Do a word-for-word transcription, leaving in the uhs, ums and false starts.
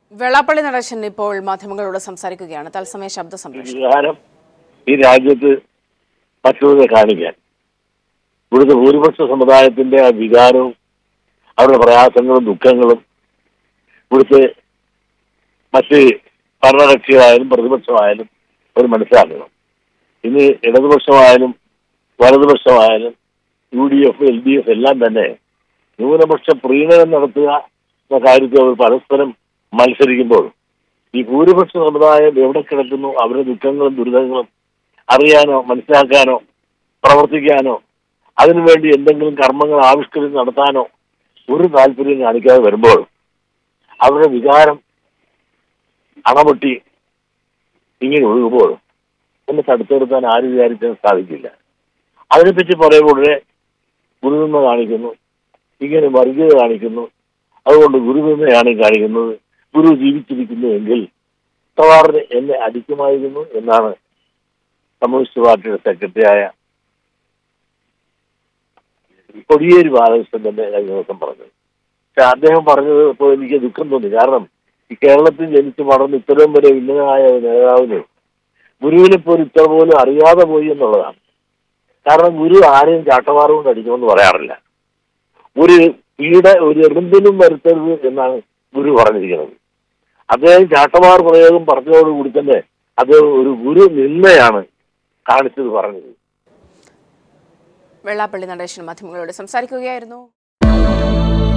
വെള്ളാപ്പള്ളി നടേശൻ ഇപ്പോൾ മാധ്യമങ്ങളോട് സംസാരിക്കുകയാണ്. തത്സമയ ശബ്ദ സംരക്ഷണം ഈ രാജ്യത്ത് മറ്റുള്ളവരെ കാണിക്കാൻ ഇവിടുത്തെ ഭൂരിപക്ഷ സമുദായത്തിന്റെ ആ വികാരവും അവരുടെ പ്രയാസങ്ങളും ദുഃഖങ്ങളും ഇവിടുത്തെ മറ്റ് ഭരണകക്ഷികളായാലും പ്രതിപക്ഷമായാലും അവർ മനസ്സിലാക്കണം. ഇന്ന് ഇടതുപക്ഷമായാലും വലതുപക്ഷമായാലും U D F L D F എല്ലാം തന്നെ ന്യൂനപക്ഷ പ്രീണനം നടത്തുക എന്ന കാര്യത്തിൽ അവർ പരസ്പരം മത്സരിക്കുമ്പോൾ ഈ ഭൂരിപക്ഷ സമുദായം എവിടെ കിടക്കുന്നു അവരുടെ ദുഃഖങ്ങളും ദുരിതങ്ങളും അറിയാനോ മനസ്സിലാക്കാനോ പ്രവർത്തിക്കാനോ അതിനുവേണ്ടി എന്തെങ്കിലും കർമ്മങ്ങൾ ആവിഷ്കരിച്ച് നടത്താനോ ഒരു താല്പര്യം കാണിക്കാതെ വരുമ്പോൾ അവരുടെ വികാരം അണപൊട്ടി ഇങ്ങനെ ഒഴുകുമ്പോൾ ഒന്ന് തടുത്തെടുത്താൻ ആര് വിചാരിച്ചാൽ സാധിക്കില്ല. അതിനെപ്പറ്റി പറയുമ്പോൾ ഗുരുനിന്മ കാണിക്കുന്നു, ഇങ്ങനെ വർഗീയത കാണിക്കുന്നു, അതുകൊണ്ട് ഗുരുനിന്മയാണ് കാണിക്കുന്നത്, ഗുരു ജീവിച്ചിരിക്കുന്നു എങ്കിൽ സവാറിന് എന്നെ അടിക്കുമായിരുന്നു എന്നാണ് കമ്മ്യൂണിസ്റ്റ് പാർട്ടിയുടെ സെക്രട്ടറിയായ കൊടിയേരി ബാലകൃഷ്ണൻ തന്നെ കഴിഞ്ഞ ദിവസം പറഞ്ഞത്. പക്ഷെ അദ്ദേഹം പറഞ്ഞത് ഇപ്പോൾ എനിക്ക് ദുഃഖം തോന്നി. കാരണം ഈ കേരളത്തിൽ ജനിച്ച് വളർന്ന് ഇത്രയും വരെ ഉന്നതനായ നേതാവിന് ഗുരുവിനെ പോലും ഇത്ര പോലും അറിയാതെ പോയി എന്നുള്ളതാണ്. കാരണം ഗുരു ആരെയും ചാട്ടവാറ് കൊണ്ട് അടിക്കുമെന്ന് പറയാറില്ല. ഒരു പീഡ ഒരു എറുമ്പിനും വരുത്തരുത് എന്നാണ് ഗുരു പറഞ്ഞിരിക്കുന്നത്. അദ്ദേഹം ചാട്ടവാർ പ്രയോഗം പറഞ്ഞതോടുകൂടി തന്നെ അത് ഒരു ഗുരു നിന്ദയാണ് കാണിച്ചത് പറഞ്ഞത്. വെള്ളാപ്പള്ളി നടേശൻ മാധ്യമങ്ങളോട് സംസാരിക്കുകയായിരുന്നു.